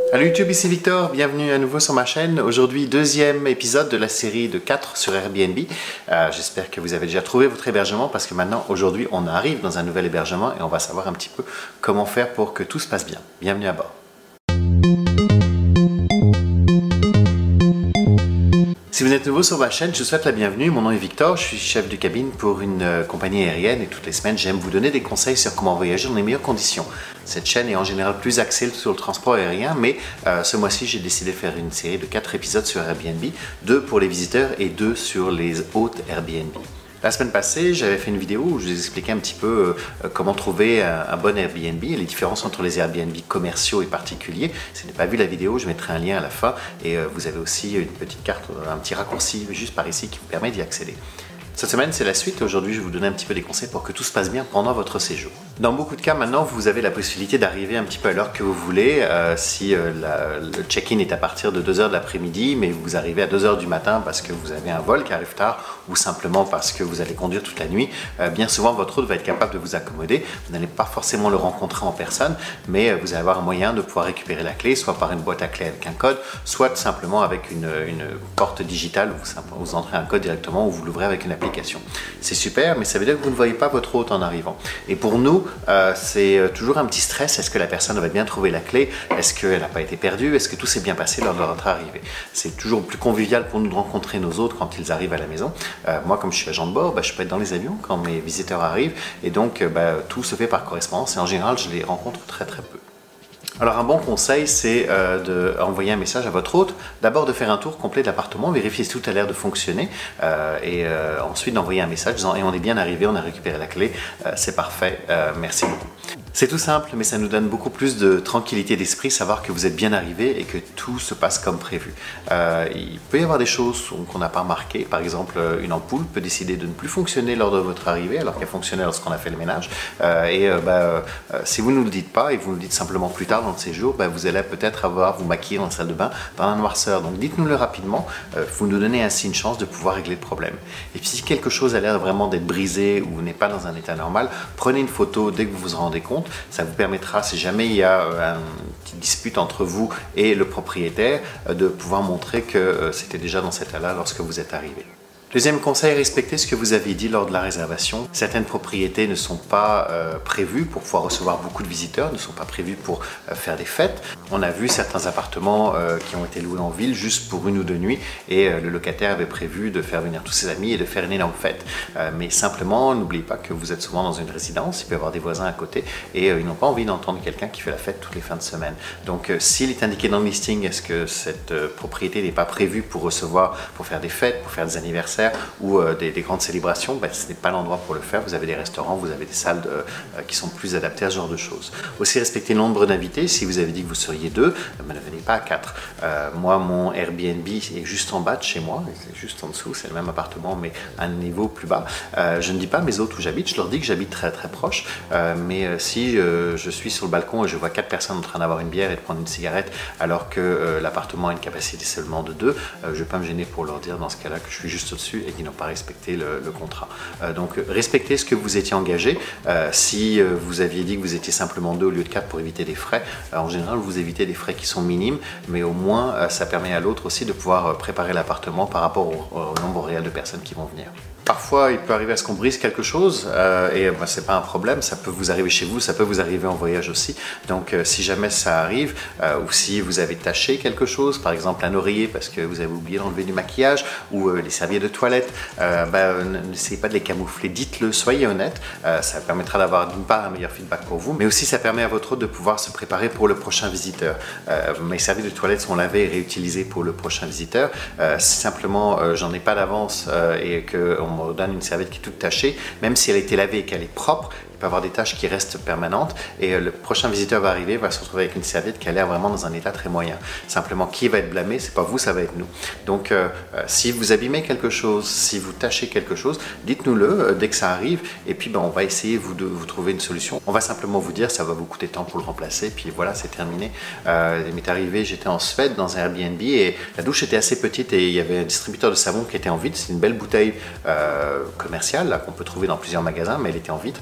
Salut YouTube, ici Victor, bienvenue à nouveau sur ma chaîne. Aujourd'hui, deuxième épisode de la série de 4 sur Airbnb. J'espère que vous avez déjà trouvé votre hébergement parce que maintenant, aujourd'hui, on arrive dans un nouvel hébergement et on va savoir un petit peu comment faire pour que tout se passe bien. Bienvenue à bord. Si vous êtes nouveau sur ma chaîne, je vous souhaite la bienvenue. Mon nom est Victor, je suis chef de cabine pour une compagnie aérienne et toutes les semaines, j'aime vous donner des conseils sur comment voyager dans les meilleures conditions. Cette chaîne est en général plus axée sur le transport aérien, mais ce mois-ci, j'ai décidé de faire une série de 4 épisodes sur Airbnb, 2 pour les visiteurs et 2 sur les hôtes Airbnb. La semaine passée, j'avais fait une vidéo où je vous expliquais un petit peu comment trouver un bon Airbnb et les différences entre les Airbnb commerciaux et particuliers. Si vous n'avez pas vu la vidéo, je mettrai un lien à la fin et vous avez aussi une petite carte, un petit raccourci juste par ici qui vous permet d'y accéder. Cette semaine, c'est la suite. Aujourd'hui, je vais vous donner un petit peu des conseils pour que tout se passe bien pendant votre séjour. Dans beaucoup de cas, maintenant, vous avez la possibilité d'arriver un petit peu à l'heure que vous voulez. Si le check-in est à partir de 2h de l'après-midi, mais vous arrivez à 2h du matin parce que vous avez un vol qui arrive tard ou simplement parce que vous allez conduire toute la nuit, bien souvent, votre hôte va être capable de vous accommoder. Vous n'allez pas forcément le rencontrer en personne, mais vous allez avoir un moyen de pouvoir récupérer la clé, soit par une boîte à clé avec un code, soit simplement avec une porte digitale où vous entrez un code directement ou vous l'ouvrez avec une application. C'est super, mais ça veut dire que vous ne voyez pas votre hôte en arrivant. Et pour nous, c'est toujours un petit stress. Est-ce que la personne va bien trouver la clé? Est-ce qu'elle n'a pas été perdue? Est-ce que tout s'est bien passé lors de notre arrivée? C'est toujours plus convivial pour nous de rencontrer nos hôtes quand ils arrivent à la maison. Moi, comme je suis agent de bord, je peux être dans les avions quand mes visiteurs arrivent. Et donc, tout se fait par correspondance. Et en général, je les rencontre très très peu. Alors un bon conseil, c'est d'envoyer un message à votre hôte, d'abord de faire un tour complet de l'appartement, vérifier si tout a l'air de fonctionner, et ensuite d'envoyer un message disant « Et on est bien arrivé, on a récupéré la clé, c'est parfait, merci beaucoup ». C'est tout simple, mais ça nous donne beaucoup plus de tranquillité d'esprit, savoir que vous êtes bien arrivé et que tout se passe comme prévu. Il peut y avoir des choses qu'on n'a pas remarquées, par exemple une ampoule peut décider de ne plus fonctionner lors de votre arrivée alors qu'elle fonctionnait lorsqu'on a fait le ménage, si vous ne nous le dites pas et vous nous le dites simplement plus tard dans le séjour, vous allez peut-être vous maquiller dans la salle de bain dans la noirceur. Donc dites-nous-le rapidement, vous nous donnez ainsi une chance de pouvoir régler le problème. Et puis si quelque chose a l'air vraiment d'être brisé ou n'est pas dans un état normal, prenez une photo dès que vous vous rendez compte. Ça vous permettra, si jamais il y a une petite dispute entre vous et le propriétaire, de pouvoir montrer que c'était déjà dans cet état-là lorsque vous êtes arrivé. Deuxième conseil, respectez ce que vous avez dit lors de la réservation. Certaines propriétés ne sont pas prévues pour pouvoir recevoir beaucoup de visiteurs, ne sont pas prévues pour faire des fêtes. On a vu certains appartements qui ont été loués en ville juste pour 1 ou 2 nuits et le locataire avait prévu de faire venir tous ses amis et de faire une énorme fête. Mais simplement, n'oubliez pas que vous êtes souvent dans une résidence, il peut y avoir des voisins à côté et ils n'ont pas envie d'entendre quelqu'un qui fait la fête toutes les fins de semaine. Donc s'il est indiqué dans le listing, est-ce que cette propriété n'est pas prévue pour recevoir, pour faire des fêtes, pour faire des anniversaires, ou des grandes célébrations, ce n'est pas l'endroit pour le faire. Vous avez des restaurants, vous avez des salles qui sont plus adaptées à ce genre de choses. Aussi, respectez le nombre d'invités. Si vous avez dit que vous seriez 2, ne venez pas à 4. Moi, mon Airbnb est juste en bas de chez moi, c'est juste en dessous, c'est le même appartement, mais à un niveau plus bas. Je ne dis pas à mes hôtes où j'habite, je leur dis que j'habite très très proche, mais si je suis sur le balcon et je vois 4 personnes en train d'avoir une bière et de prendre une cigarette, alors que l'appartement a une capacité seulement de 2, je ne vais pas me gêner pour leur dire dans ce cas-là que je suis juste au-dessus et qui n'ont pas respecté le contrat. Donc respectez ce que vous étiez engagé. Si vous aviez dit que vous étiez simplement 2 au lieu de 4 pour éviter des frais, en général vous évitez des frais qui sont minimes, mais au moins ça permet à l'autre aussi de pouvoir préparer l'appartement par rapport au nombre réel de personnes qui vont venir. Parfois, il peut arriver à ce qu'on brise quelque chose et c'est pas un problème, ça peut vous arriver chez vous, ça peut vous arriver en voyage aussi. Donc si jamais ça arrive ou si vous avez taché quelque chose, par exemple un oreiller parce que vous avez oublié d'enlever du maquillage ou les serviettes de toilette, n'essayez pas de les camoufler, dites-le, soyez honnête, ça permettra d'avoir d'une part un meilleur feedback pour vous, mais aussi ça permet à votre hôte de pouvoir se préparer pour le prochain visiteur. Mes serviettes de toilette sont lavées et réutilisées pour le prochain visiteur. Si simplement j'en ai pas d'avance et qu'on me donne une serviette qui est toute tachée, même si elle a été lavée et qu'elle est propre, peut avoir des tâches qui restent permanentes et le prochain visiteur va arriver, va se retrouver avec une serviette qui a l'air vraiment dans un état très moyen. Simplement, qui va être blâmé? C'est pas vous, ça va être nous. Donc, si vous abîmez quelque chose, si vous tâchez quelque chose, dites-nous-le dès que ça arrive et puis on va essayer de vous trouver une solution. On va simplement vous dire, ça va vous coûter tant pour le remplacer, puis voilà, c'est terminé. Il m'est arrivé, j'étais en Suède dans un Airbnb et la douche était assez petite et il y avait un distributeur de savon qui était en vitre. C'est une belle bouteille commerciale qu'on peut trouver dans plusieurs magasins, mais elle était en vitre et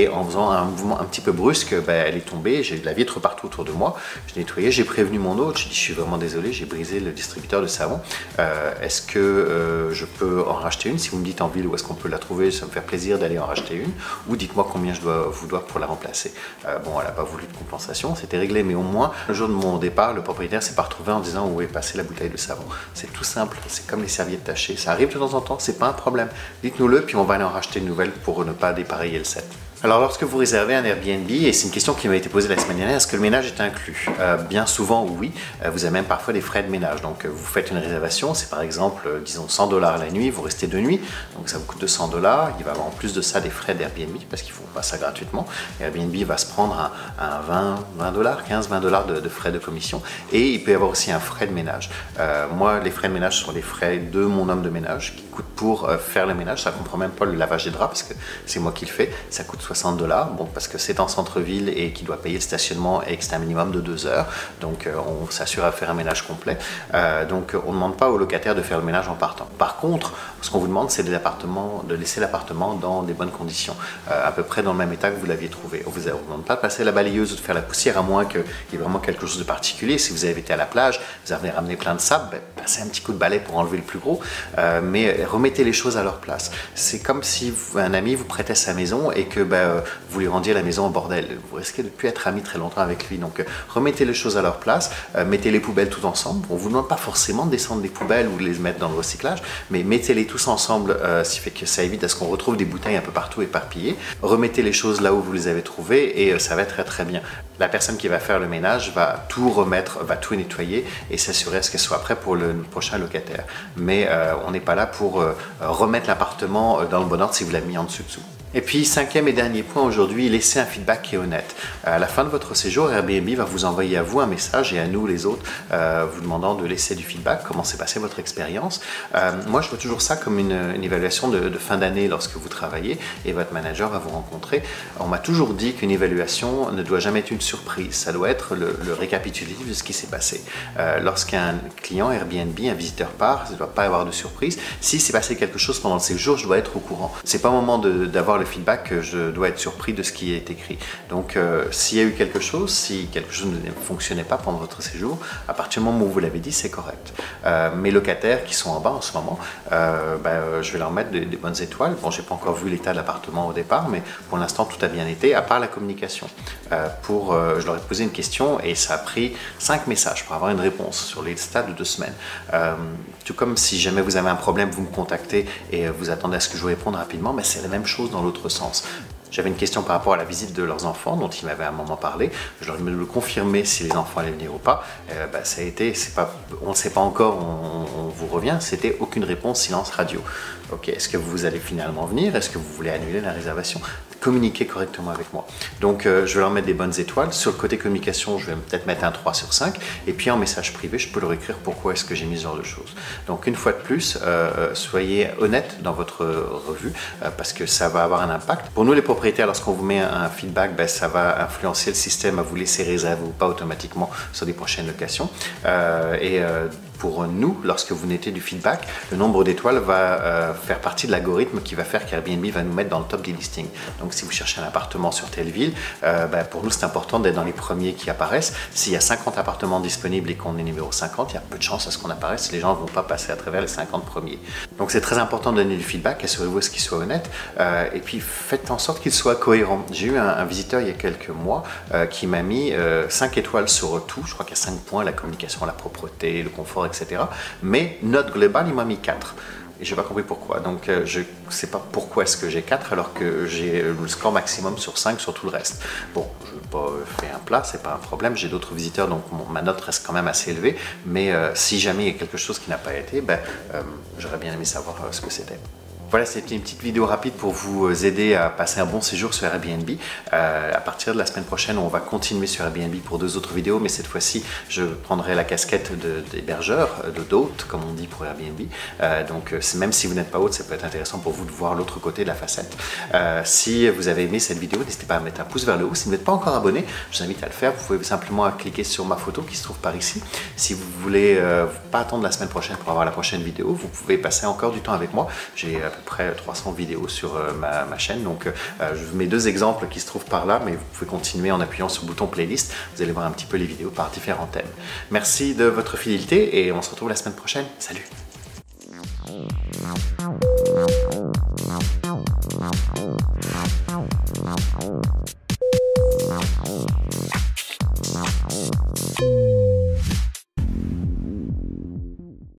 et en faisant un mouvement un petit peu brusque, elle est tombée, j'ai de la vitre partout autour de moi. J'ai nettoyé, j'ai prévenu mon hôte, j'ai dit je suis vraiment désolé, j'ai brisé le distributeur de savon. Est-ce que je peux en racheter une? Si vous me dites en ville où est-ce qu'on peut la trouver, ça me fait plaisir d'aller en racheter une, ou dites-moi combien je vous dois pour la remplacer. Bon, elle n'a pas voulu de compensation, c'était réglé, mais au moins le jour de mon départ, le propriétaire s'est pas retrouvé en disant où est passée la bouteille de savon. C'est tout simple, c'est comme les serviettes tachées, ça arrive de temps en temps, c'est pas un problème. Dites-nous-le, puis on va aller en racheter une nouvelle pour ne pas dépareiller le set. Alors lorsque vous réservez un Airbnb, et c'est une question qui m'a été posée la semaine dernière, est-ce que le ménage est inclus? Bien souvent oui, vous avez même parfois des frais de ménage. Donc vous faites une réservation, c'est par exemple, disons 100 $ la nuit, vous restez 2 nuits, donc ça vous coûte 200 $. Il va y avoir en plus de ça des frais d'Airbnb, parce qu'ils ne font pas ça gratuitement. Airbnb va se prendre un 20 $, 15-20 $ de frais de commission, et il peut y avoir aussi un frais de ménage. Moi, les frais de ménage sont les frais de mon homme de ménage, qui coûte pour faire le ménage, ça ne comprend même pas le lavage des draps, parce que c'est moi qui le fais, ça coûte 60 $, bon, parce que c'est en centre-ville et qu'il doit payer le stationnement et que c'est un minimum de 2 heures, donc on s'assure à faire un ménage complet. Donc on ne demande pas aux locataires de faire le ménage en partant. Par contre, ce qu'on vous demande, c'est de laisser l'appartement dans des bonnes conditions, à peu près dans le même état que vous l'aviez trouvé. On ne vous demande pas de passer la balayeuse ou de faire la poussière, à moins qu'il y ait vraiment quelque chose de particulier. Si vous avez été à la plage, vous avez ramené plein de sable, passez un petit coup de balai pour enlever le plus gros, mais remettez les choses à leur place. C'est comme si un ami vous prêtait sa maison et que vous lui rendiez la maison au bordel. Vous risquez de ne plus être ami très longtemps avec lui. Donc remettez les choses à leur place, mettez les poubelles tout ensemble. On ne vous demande pas forcément de descendre les poubelles ou de les mettre dans le recyclage, mais mettez-les tous ensemble, ce qui fait que ça évite à ce qu'on retrouve des bouteilles un peu partout éparpillées. Remettez les choses là où vous les avez trouvées et ça va être très très bien. La personne qui va faire le ménage va tout remettre, va tout nettoyer et s'assurer à ce qu'elle soit prête pour le prochain locataire. Mais on n'est pas là pour remettre l'appartement dans le bon ordre si vous l'avez mis en dessous. Et puis, cinquième et dernier point aujourd'hui, laissez un feedback qui est honnête. À la fin de votre séjour, Airbnb va vous envoyer à vous un message et à nous les autres, vous demandant de laisser du feedback, comment s'est passée votre expérience. Moi, je vois toujours ça comme une évaluation de fin d'année lorsque vous travaillez et votre manager va vous rencontrer. On m'a toujours dit qu'une évaluation ne doit jamais être une surprise, ça doit être le récapitulatif de ce qui s'est passé. Lorsqu'un client Airbnb, un visiteur part, il ne doit pas y avoir de surprise. Si s'est passé quelque chose pendant le séjour, je dois être au courant. C'est pas au moment d'avoir le feedback que je dois être surpris de ce qui est écrit. Donc s'il y a eu quelque chose, si quelque chose ne fonctionnait pas pendant votre séjour, à partir du moment où vous l'avez dit, c'est correct. Mes locataires qui sont en bas en ce moment, je vais leur mettre des bonnes étoiles. Bon, j'ai pas encore vu l'état de l'appartement au départ, mais pour l'instant tout a bien été, à part la communication. Je leur ai posé une question et ça a pris 5 messages pour avoir une réponse sur les stades de 2 semaines. Tout comme si jamais vous avez un problème, vous me contactez et vous attendez à ce que je vous réponde rapidement, mais c'est la même chose dans l'autre sens. J'avais une question par rapport à la visite de leurs enfants dont ils m'avaient à un moment parlé. Je leur ai demandé de confirmer si les enfants allaient venir ou pas. Ça a été, on ne sait pas encore, on vous revient, c'était aucune réponse, silence radio. Ok, est-ce que vous allez finalement venir? Est-ce que vous voulez annuler la réservation? Communiquez correctement avec moi. Donc je vais leur mettre des bonnes étoiles. Sur le côté communication, je vais peut-être mettre un 3 sur 5. Et puis en message privé, je peux leur écrire pourquoi est-ce que j'ai mis ce genre de choses. Donc une fois de plus, soyez honnête dans votre revue parce que ça va avoir un impact. Pour nous les propriétaires, lorsqu'on vous met un feedback, ça va influencer le système à vous laisser réserver ou pas automatiquement sur des prochaines locations. Pour nous, lorsque vous mettez du feedback, le nombre d'étoiles va faire partie de l'algorithme qui va faire qu'Airbnb va nous mettre dans le top des listings. Donc si vous cherchez un appartement sur telle ville, pour nous c'est important d'être dans les premiers qui apparaissent. S'il y a 50 appartements disponibles et qu'on est numéro 50, il y a peu de chances à ce qu'on apparaisse. Les gens ne vont pas passer à travers les 50 premiers. Donc c'est très important de donner du feedback, assurez-vous qu'il soit honnête et puis faites en sorte qu'il soit cohérent. J'ai eu un visiteur il y a quelques mois qui m'a mis 5 étoiles sur tout. Je crois qu'il y a 5 points, la communication, la propreté, le confort, etc. Mais note globale, il m'a mis 4. Et je n'ai pas compris pourquoi. Donc je ne sais pas pourquoi est-ce que j'ai 4 alors que j'ai le score maximum sur 5 sur tout le reste. Bon, je n'ai pas fait un plat, c'est pas un problème. J'ai d'autres visiteurs, donc ma note reste quand même assez élevée. Mais si jamais il y a quelque chose qui n'a pas été, j'aurais bien aimé savoir ce que c'était. Voilà, c'était une petite vidéo rapide pour vous aider à passer un bon séjour sur Airbnb. À partir de la semaine prochaine, on va continuer sur Airbnb pour 2 autres vidéos, mais cette fois-ci, je prendrai la casquette d'hébergeur, d'hôte, comme on dit pour Airbnb. Donc, même si vous n'êtes pas hôte, ça peut être intéressant pour vous de voir l'autre côté de la facette. Si vous avez aimé cette vidéo, n'hésitez pas à mettre un pouce vers le haut. Si vous n'êtes pas encore abonné, je vous invite à le faire. Vous pouvez simplement cliquer sur ma photo qui se trouve par ici. Si vous voulez pas attendre la semaine prochaine pour avoir la prochaine vidéo, vous pouvez passer encore du temps avec moi. J'ai à peu peu près 300 vidéos sur ma chaîne. Donc je vous mets 2 exemples qui se trouvent par là, mais vous pouvez continuer en appuyant sur le bouton playlist. Vous allez voir un petit peu les vidéos par différents thèmes. Merci de votre fidélité et on se retrouve la semaine prochaine. Salut!